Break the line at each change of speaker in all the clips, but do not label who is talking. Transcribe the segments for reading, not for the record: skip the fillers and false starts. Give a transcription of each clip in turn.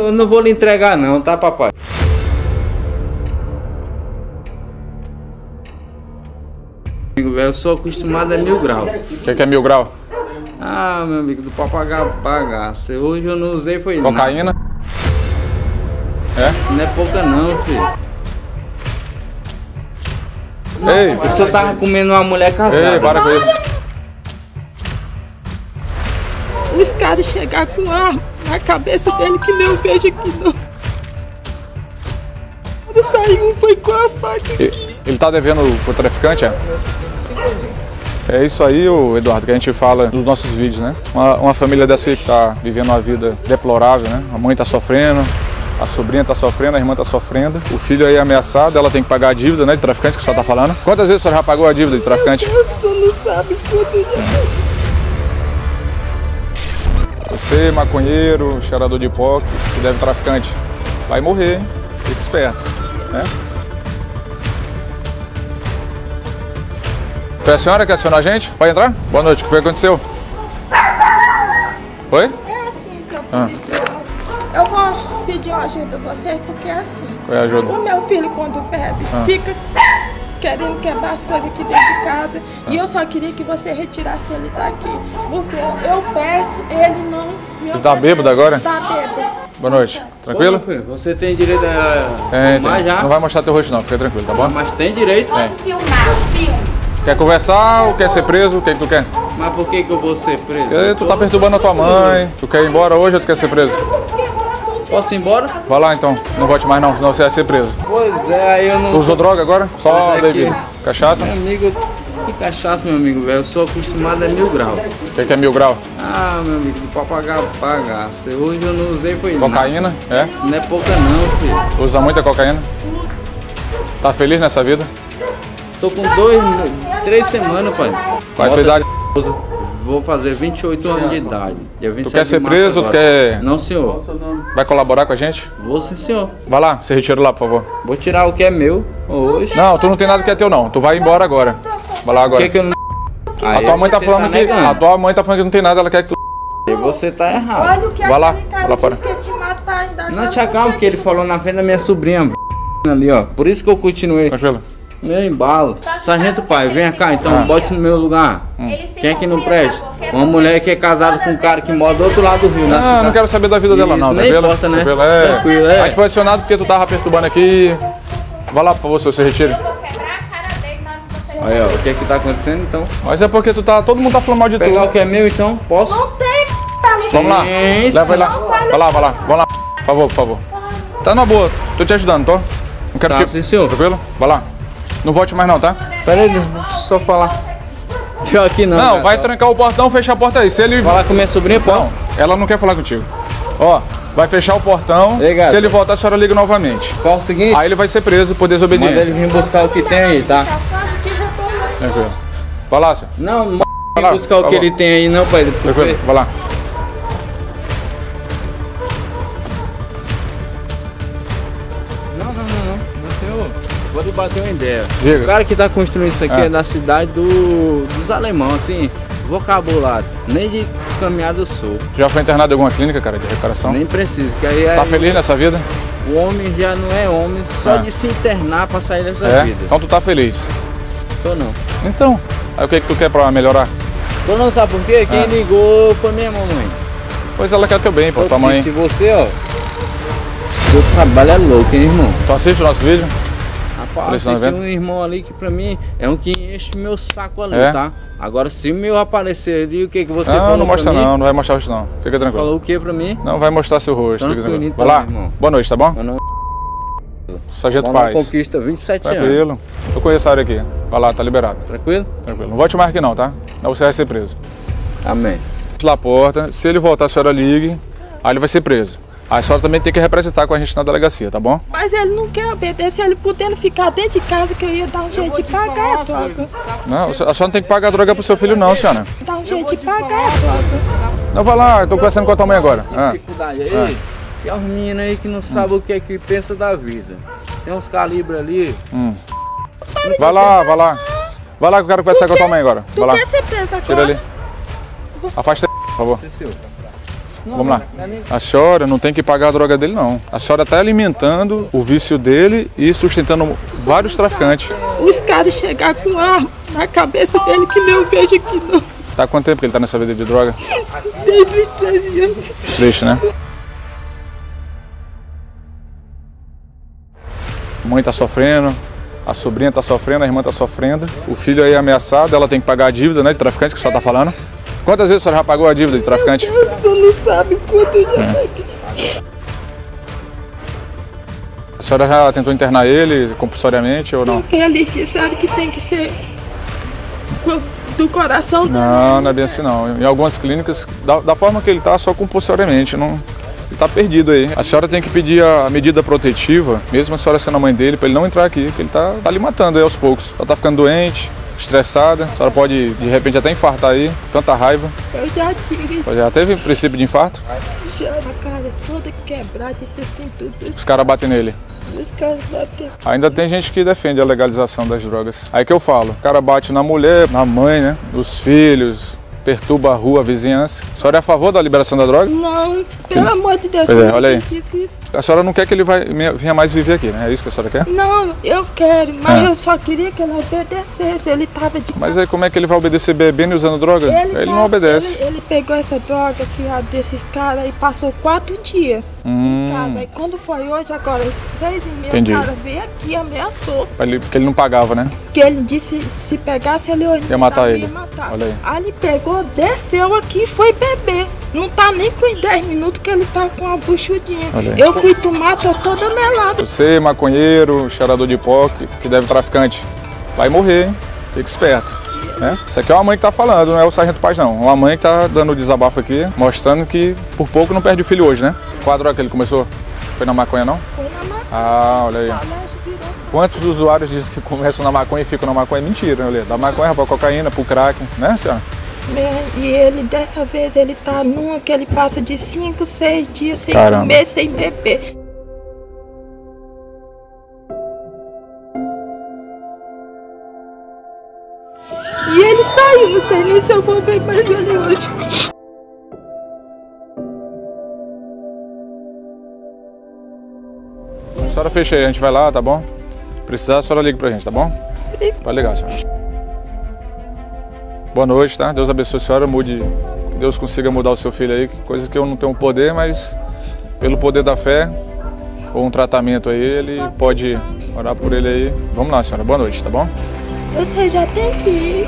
Eu não vou lhe entregar não, tá, papai? Eu sou acostumado a 1000 graus.
O que é 1000 graus?
Ah, meu amigo, do pagar bagaça. Hoje eu não usei, foi
cocaína?
Nada.
É?
Não é pouca não, filho.
Ei,
o senhor tava comendo uma mulher casada.
Ei, para com isso.
Os caras chegaram com arma na cabeça dele que nem eu vejo aqui não. Quando saiu, foi com a faca aqui.
Ele tá devendo pro traficante, é? É isso aí, Eduardo, que a gente fala nos nossos vídeos, né? Uma família dessa que tá vivendo uma vida deplorável, né? A mãe tá sofrendo, a sobrinha tá sofrendo, a irmã tá sofrendo. O filho aí é ameaçado, ela tem que pagar a dívida, né, de traficante, que o senhor tá falando. Quantas vezes o senhor já pagou a dívida de traficante?
O senhor não sabe quanto já.
Você, maconheiro, cheirador de pó, que deve traficante, vai morrer, hein? Fique esperto, né? Foi a senhora que acionou a gente? Pode entrar? Boa noite, o que foi que aconteceu? Oi?
É assim, seu policial. Eu vou pedir uma ajuda a você, porque é assim.
Qual é a ajuda?
O meu filho, quando bebe, fica querendo quebrar as coisas aqui dentro de casa. E eu só queria que você retirasse ele daqui. Porque eu peço, ele não me...
Você tá bêbado agora?
Tá bêbado.
Boa noite. Tranquilo?
Ô, filho, você tem direito a...
Tem.
Já?
Não vai mostrar teu rosto não, fica tranquilo, tá bom?
Mas tem direito.
Tem.
Filmar, filme.
Quer conversar ou quer ser preso? O que tu quer?
Mas por que eu vou ser preso?
Porque tu tá perturbando a tua mãe. Tu quer ir embora hoje ou tu quer ser preso?
Posso ir embora?
Vai lá então, não volte mais não, senão você vai ser preso.
Pois é, aí eu não...
Tu usou droga agora? Só bebida. Cachaça?
Meu amigo, que cachaça, meu amigo, velho. Eu sou acostumado a 1000 graus.
O que é 1000 graus?
Ah, meu amigo, do pagar bagaça. Hoje eu não usei, foi
cocaína?
Nada.
É?
Não é pouca não, filho.
Usa muita cocaína? Tá feliz nessa vida?
Tô com 3 semanas, pai.
Qual é a tua idade?
Vou fazer 28 anos de idade.
Tu quer ser preso ou tu quer...
Não, senhor.
Vai colaborar com a gente?
Vou sim, senhor.
Vai lá, você retira lá, por favor.
Vou tirar o que é meu hoje.
Não, tu não tem nada que é teu não. Tu vai embora agora. Vai lá agora.
Que eu não...
A tua mãe tá falando que... A tua mãe tá falando que não tem nada, ela quer que tu...
E você tá errado.
Olha o que
vai lá,
aquele cara
lá fora.
disse que ia te matar, ainda
Não te acalma que ele falou na frente da minha sobrinha ali, ó. Por isso que eu continuei.
Tranquilo.
Meu embalo. Sargento pai, venha cá então, bote no meu lugar. Quem é que não presta? Uma mulher que é casada com um cara que mora do outro lado do rio.
Não, não quero saber da vida dela não,
nem
tranquilo?
importa, né?
Tranquilo, é.
Tranquilo, é.
A gente foi acionado porque tu tava perturbando aqui. Vai lá, por favor, se você retire.
Aí, ó, o que é que tá acontecendo então?
Mas é porque tu tá... Todo mundo tá falando mal de tu.
Pegar o que é meu então? Posso?
Não tem, tá ligado?
Vamos lá.
Isso.
Leva ele lá. Vai lá, vai lá. Vamos lá. Por favor, por favor. Tá na boa. Tô te ajudando, tô? Não quero
Tá,
te...
sim, senhor.
Tranquilo? Vai lá. Não volte mais não, tá?
Pera aí, deixa eu só falar. Pior aqui não.
Não,
cara.
vai trancar o portão, fechar a porta aí. Se ele...
Falar com minha sobrinha, posso?
Não, ela não quer falar contigo. Ó, vai fechar o portão.
Obrigado.
Se ele voltar, a senhora liga novamente.
Qual o seguinte?
Aí ele vai ser preso por
Manda
desobediência.
ele vir buscar o que tem aí, tá?
Tranquilo. Vai lá, senhor.
Não, não
Vai
vir
lá,
buscar o
tá
que
bom.
ele tem aí não, pai.
Tranquilo, vai lá.
Não, senhor. Vou lhe bater uma ideia.
Diga.
O cara que tá construindo isso aqui é da cidade dos alemãos, assim, vocabulário. Nem de caminhada eu sou.
Tu já foi internado em alguma clínica, cara, de recuperação?
Nem preciso. Que aí,
Tá feliz nessa vida?
O homem já não é homem só de se internar pra sair dessa
É?
vida.
Então tu tá feliz.
Tô não.
Então, aí o que que tu quer pra melhorar?
Tô não, sabe por quê? Quem ligou foi minha mamãe.
Pois ela quer teu bem, pô, tua mãe.
Se você, ó, seu trabalho é louco, hein, irmão?
Tu assiste o nosso vídeo?
Rapaz,
Polícia
tem
90?
um irmão ali que pra mim é um que enche meu saco ali,
É?
tá? Agora, se o meu aparecer ali, o que que você
Não,
falou
não mostra
pra mim?
não, não vai mostrar o rosto não. Fica tranquilo.
Falou o que pra mim?
Não vai mostrar seu rosto, fica
Tranquilo,
tranquilo.
então,
Vai lá.
irmão.
Boa noite, tá bom?
Eu não...
Sargento
Vamos na
Paz.
Conquista, 27 anos.
Tranquilo. Eu conheço a área aqui. Vai lá, tá liberado.
Tranquilo?
Tranquilo. Não volte mais aqui não, tá? Não você vai ser preso.
Amém.
Lá a porta, se ele voltar, a senhora ligue, aí ele vai ser preso. Aí a senhora também tem que representar com a gente na delegacia, tá bom?
Mas ele não quer obedecer, ele podendo ficar dentro de casa que eu ia dar um jeito de pagar a droga.
Não, a senhora não tem que pagar a droga pro seu filho não, senhora.
Dar um jeito de pagar a droga.
Não, vai lá, eu tô conversando com a tua mãe agora. Ah.
Dificuldade aí, tem uns meninos aí que não sabem o que é que pensa da vida. Tem uns calibres ali.
Vai lá, vai lá. Vai lá que eu quero conversar com a tua mãe agora.
Tu
Vai lá.
quer ser preso agora?
Tira ali. Afasta aí, por favor.
Esse seu.
Vamos lá. A senhora não tem que pagar a droga dele, não. A senhora está alimentando o vício dele e sustentando vários traficantes.
Os caras chegar com arma na cabeça dele que nem eu vejo aqui, não.
Tá há quanto tempo que ele tá nessa vida de droga?
Desde os 13 anos.
Triste, né? A mãe tá sofrendo, a sobrinha tá sofrendo, a irmã tá sofrendo. O filho aí é ameaçado, ela tem que pagar a dívida, né, de traficante, que a senhora tá falando. Quantas vezes a senhora já pagou a dívida de traficante?
O senhor não sabe quanto eu já paguei.
A senhora já tentou internar ele compulsoriamente ou não?
Porque eles disseram que tem que ser do coração dele.
Não, não é bem assim não. Em algumas clínicas, da forma que ele tá, só compulsoriamente, não... Ele tá perdido aí. A senhora tem que pedir a medida protetiva, mesmo a senhora sendo a mãe dele, para ele não entrar aqui, porque ele tá ali matando aí aos poucos. Ela tá ficando doente, estressada, a senhora pode de repente até infartar aí, tanta raiva.
Eu já tive.
Já teve princípio de infarto?
Já, a cara toda quebrada, isso assim tudo.
Os caras batem nele.
Os caras batem.
Ainda tem gente que defende a legalização das drogas. Aí que eu falo, o cara bate na mulher, na mãe, né, nos filhos, perturba a rua, a vizinhança. A senhora é a favor da liberação da droga?
Não, pelo amor de Deus,
pois é, olha aí.
Isso.
A senhora não quer que ele venha mais viver aqui, né? É isso que a senhora quer?
Não, eu quero, mas eu só queria que ele obedecesse. Ele tava de...
Mas aí como é que ele vai obedecer bebendo e usando droga? Ele não obedece.
Ele pegou essa droga, fiado desses caras, e passou 4 dias em casa. Aí quando foi hoje, agora, às 6h30, o cara veio aqui e ameaçou.
Porque ele não pagava, né?
Que ele disse se pegasse, ele
ia matar ele.
Ia matar.
Olha aí.
Aí ele pegou, desceu aqui e foi beber. Não tá nem com os 10 minutos que ele tá com a buchudinha. Eu fui tomar, tô toda melada.
Você, maconheiro, cheirador de pó, que deve traficante, vai morrer, hein? Fique esperto. Né? Isso aqui é uma mãe que tá falando, não é o Sargento Paz, não. Uma mãe que tá dando o desabafo aqui, mostrando que por pouco não perde o filho hoje, né? Qual a droga que ele começou? Foi na maconha, não?
Foi na maconha.
Ah, olha aí. Quantos usuários dizem que começam na maconha e ficam na maconha? Mentira, olha. Da maconha pra cocaína, pro crack, né, senhora?
E ele, dessa vez, ele tá numa que ele passa de 5, 6 dias sem
Caramba.
comer, sem beber. E ele saiu, não sei nem se eu vou ver mais ele hoje.
A senhora fecha aí, a gente vai lá, tá bom? Precisar, a senhora liga pra gente, tá bom? Pode ligar, senhora. Boa noite, tá? Deus abençoe a senhora, mude, que Deus consiga mudar o seu filho aí, coisas que eu não tenho poder, mas pelo poder da fé, ou um tratamento aí, ele pode orar por ele aí. Vamos lá, senhora, boa noite, tá bom?
Você já tem que ir.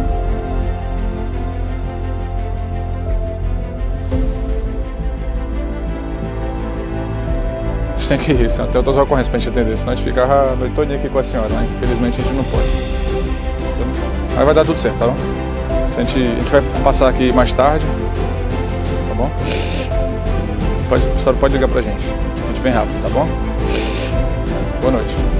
Você tem que ir, senhora, tem outras ocorrências pra gente atender, senão a gente fica a noite toda aqui com a senhora, né? Infelizmente a gente não pode. Mas vai dar tudo certo, tá bom? A gente vai passar aqui mais tarde, tá bom? A senhora pode ligar pra gente. A gente vem rápido, tá bom? Boa noite.